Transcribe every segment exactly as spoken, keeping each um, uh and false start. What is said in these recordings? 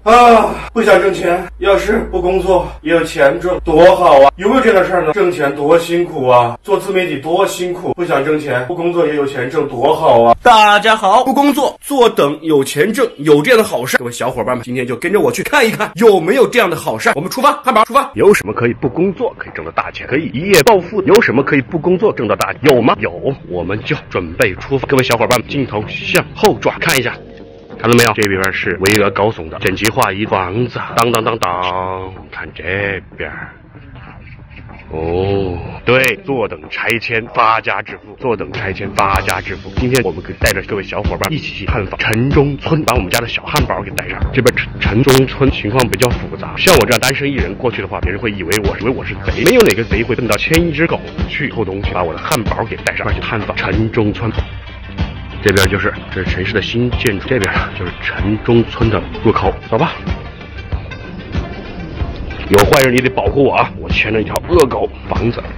啊，不想挣钱，要是不工作也有钱挣，多好啊！有没有这样的事儿呢？挣钱多辛苦啊，做自媒体多辛苦，不想挣钱，不工作也有钱挣，多好啊！大家好，不工作坐等有钱挣，有这样的好事，各位小伙伴们，今天就跟着我去看一看有没有这样的好事。我们出发，汉堡出发。 有什么可以不工作可以挣到大钱，可以一夜暴富？有什么可以不工作挣到大钱？有吗？有，我们就准备出发。各位小伙伴们，镜头向后转，看一下。看到没有？这边是巍峨高耸的整齐划一房子，当当当当。看这边，哦，对，坐等拆迁发家致富，坐等拆迁发家致富。今天我们可以带着各位小伙伴一起去探访城中村，把我们家的小汉堡给带上。这边城中村情况比较复杂，像我这样单身一人过去的话，别人会以为我以为我是贼，没有哪个贼会笨到牵一只狗去偷东西，把我的汉堡给带上，去探访城中村。这边就是这是城市的新建筑，这边就是城中村的入口，走吧。有坏人你得保护我啊！我牵着一条恶狗。房子，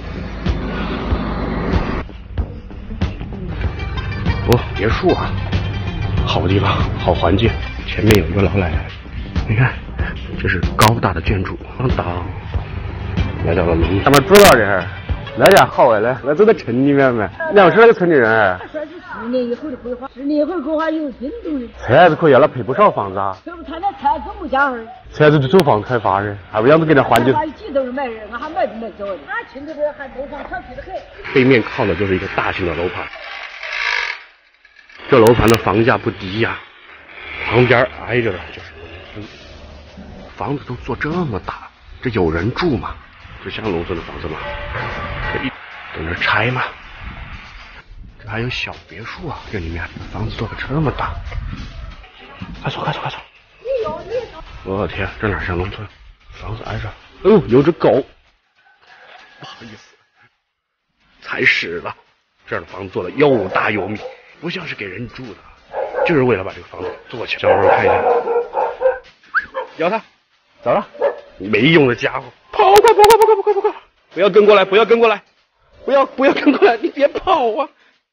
哦，别墅啊，好地方，好环境。前面有一个老奶奶，你看，这是高大的建筑。当当，来到了农村。 咱们知道这儿，那家好哎，来，我走到城里面没？两十来个村里人哎。 十年以后的规划，十年以后规划有进度的。 车子可以了，赔不少房子啊。 赔不他那车子没价儿。 车子就走房开发的，还不样子给他换就。 一起都是买人，我还买都没走的。他群里边还楼房上去的很。 对面靠的就是一个大型的楼盘，这楼盘的房价不低呀、啊，旁边挨着的就是农村，房子都做这么大，这有人住吗？这像农村的房子吗？可以等着拆吗？这还有小别墅啊，这里面房子做的这么大，快走快走快走！我的天，这哪像农村？房子挨着，哦，有只狗，不好意思，踩屎了。这儿的房子做的又大又密，不像是给人住的，就是为了把这个房子做起来。小伙伴看一下，咬它，走了，没用的家伙，跑快跑快跑快跑快跑快！不要跟过来，不要跟过来，不要不要跟过来，你别跑啊！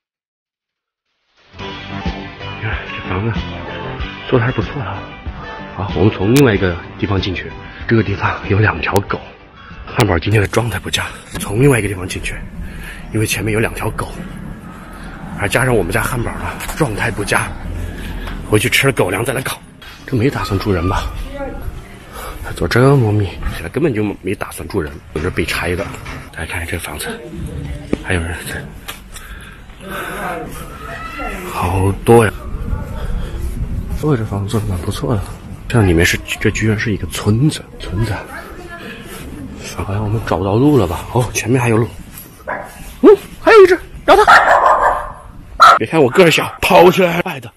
你看这房子做的还不错的。好，我们从另外一个地方进去，这个地方有两条狗。汉堡今天的状态不佳，从另外一个地方进去，因为前面有两条狗，还加上我们家汉堡的状态不佳，回去吃了狗粮再来搞。这没打算住人吧？他做这么密，现在根本就没打算住人，有这被拆的。大家看看这房子，还有人在，好多呀！哦，这房子做的蛮不错的。这里面是这居然是一个村子，村子。好像我们找不到路了吧？哦，前面还有路。嗯，还有一只，咬它！别看我个儿小，跑起来来的。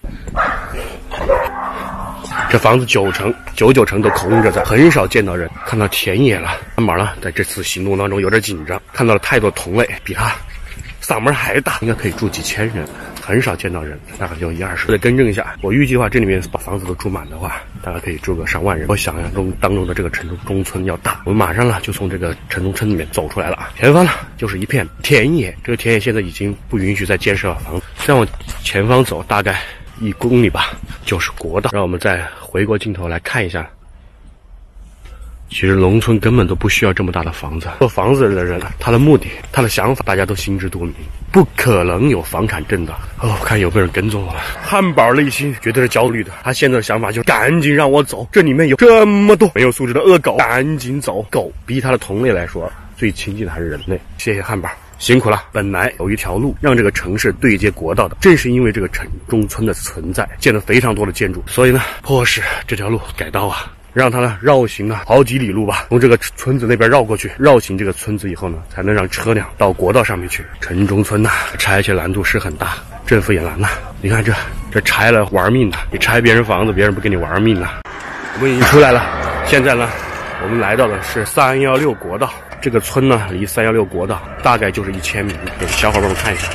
这房子九成九九成都空着的，很少见到人。看到田野了，汉堡呢，在这次行动当中有点紧张，看到了太多同类，比他嗓门还大，应该可以住几千人，很少见到人，大概就一二十。我得更正一下，我预计的话，这里面把房子都住满的话，大概可以住个上万人。我想象中当中的这个城中村要大。我们马上呢就从这个城中村里面走出来了啊，前方呢就是一片田野，这个田野现在已经不允许再建设房子。再往前方走大概一公里吧，就是国道。让我们再回过镜头来看一下。其实农村根本都不需要这么大的房子，做房子的人，他的目的，他的想法，大家都心知肚明，不可能有房产证的。哦，看有没有人跟踪我了。汉堡内心绝对是焦虑的，他现在的想法就是赶紧让我走，这里面有这么多没有素质的恶狗，赶紧走。狗比他的同类来说，最亲近的还是人类。谢谢汉堡。辛苦了！本来有一条路让这个城市对接国道的，正是因为这个城中村的存在，建了非常多的建筑，所以呢，迫使这条路改道啊。让它呢绕行了好几里路吧，从这个村子那边绕过去，绕行这个村子以后呢，才能让车辆到国道上面去。城中村呐、啊，拆迁难度是很大，政府也难呐。你看这这拆了玩命的，你拆别人房子，别人不跟你玩命呐。我们已经出来了，现在呢，我们来到的是三一六国道。这个村呢，离三一六国道大概就是一千米，给小伙伴们看一下。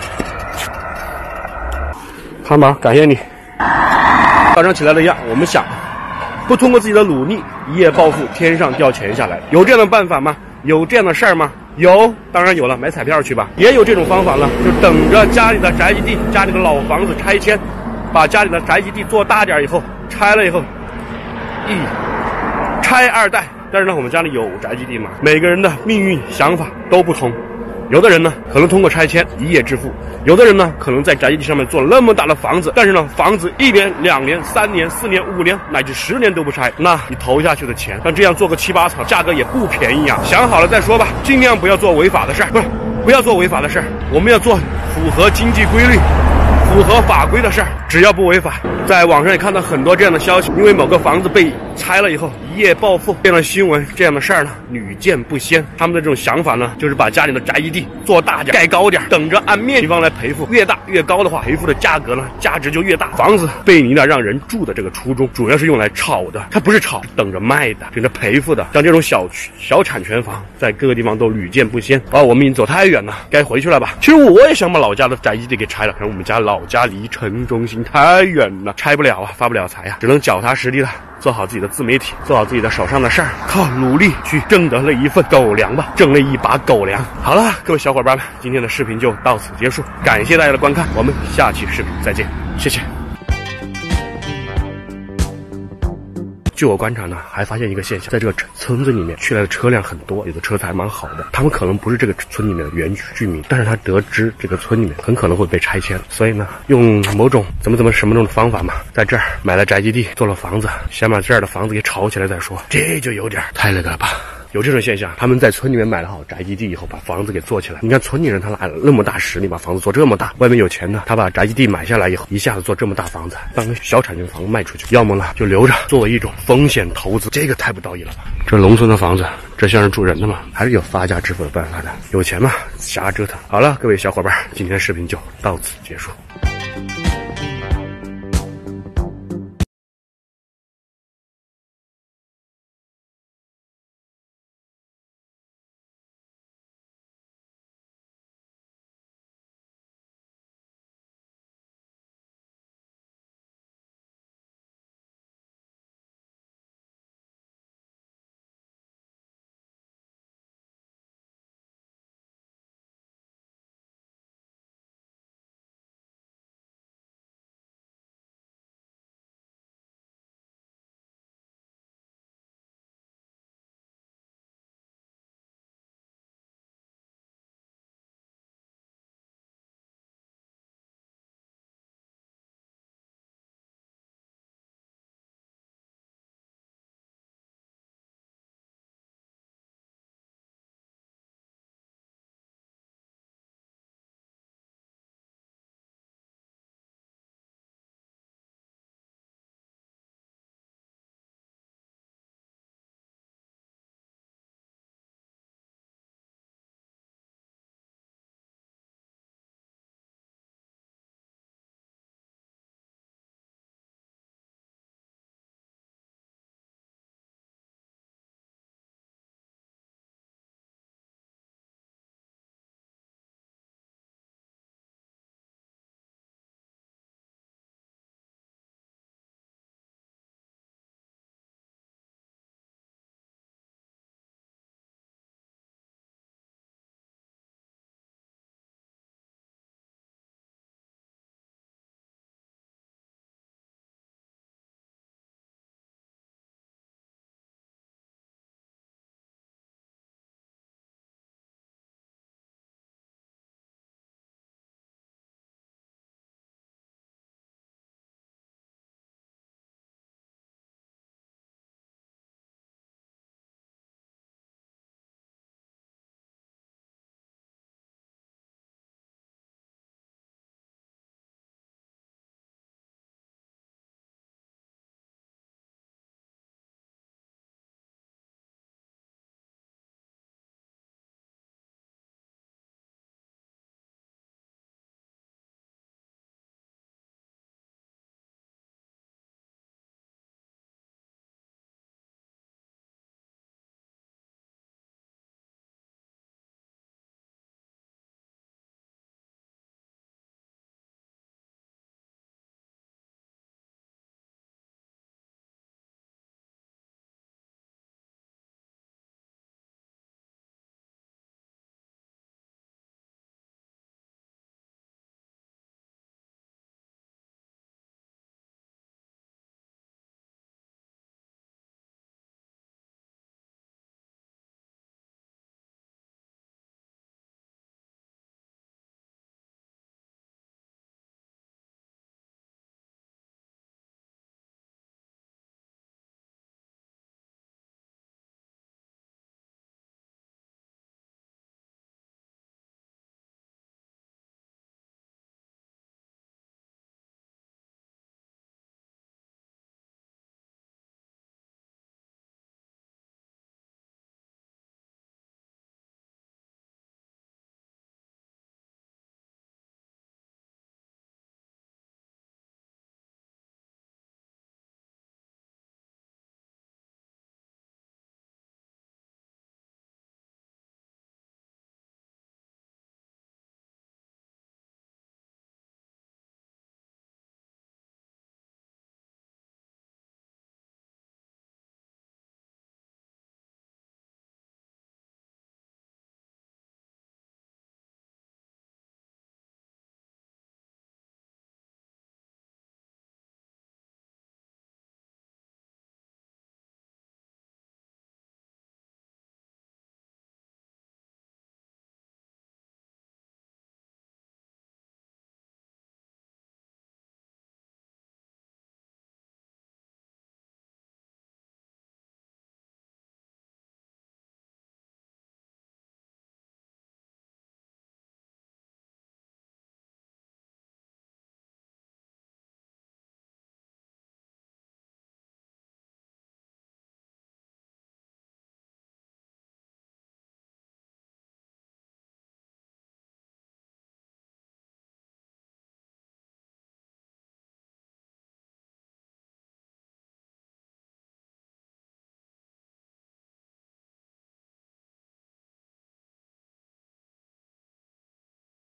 汉堡，感谢你。早上起来的样，我们想。不通过自己的努力一夜暴富，天上掉钱下来，有这样的办法吗？有这样的事儿吗？有，当然有了，买彩票去吧。也有这种方法了，就等着家里的宅基地、家里的老房子拆迁，把家里的宅基地做大点以后，拆了以后， 一拆二代。但是呢，我们家里有宅基地嘛，每个人的命运想法都不同。有的人呢，可能通过拆迁一夜致富；有的人呢，可能在宅基地上面做了那么大的房子，但是呢，房子一年、两年、三年、四年、五年乃至十年都不拆，那你投下去的钱，像这样做个七八层，价格也不便宜啊。想好了再说吧，尽量不要做违法的事儿，不是不要做违法的事儿，我们要做符合经济规律、符合法规的事儿，只要不违法。在网上也看到很多这样的消息，因为某个房子被拆了以后一夜暴富，这样的新闻，这样的事儿呢屡见不鲜。他们的这种想法呢，就是把家里的宅基地做大点、盖高点，等着按面积方来赔付。越大越高的话，赔付的价格呢价值就越大。房子被你的让人住的这个初衷，主要是用来炒的，它不是炒，等着卖的，等着赔付的。像这种小小产权房，在各个地方都屡见不鲜。啊，我们已经走太远了，该回去了吧？其实我也想把老家的宅基地给拆了，可是我们家老家离城中心太远了，拆不了啊，发不了财啊，只能脚踏实地了。做好自己的自媒体，做好自己的手上的事儿，靠努力去挣得了一份狗粮吧，挣了一把狗粮。好了，各位小伙伴们，今天的视频就到此结束，感谢大家的观看，我们下期视频再见，谢谢。据我观察呢，还发现一个现象，在这个村子里面去来的车辆很多，有的车子还蛮好的，他们可能不是这个村里面的原居民，但是他得知这个村里面很可能会被拆迁，所以呢，用某种怎么怎么什么种的方法嘛，在这儿买了宅基地，做了房子，先把这儿的房子给炒起来再说，这就有点太那个了吧。有这种现象，他们在村里面买了好宅基地以后，把房子给做起来。你看村里人他拿了那么大实力，把房子做这么大，外面有钱呢，他把宅基地买下来以后，一下子做这么大房子，当个小产权房卖出去，要么呢就留着作为一种风险投资，这个太不道义了吧？这农村的房子，这像是住人的吗？还是有发家致富的办法的？有钱嘛，瞎折腾。好了，各位小伙伴，今天的视频就到此结束。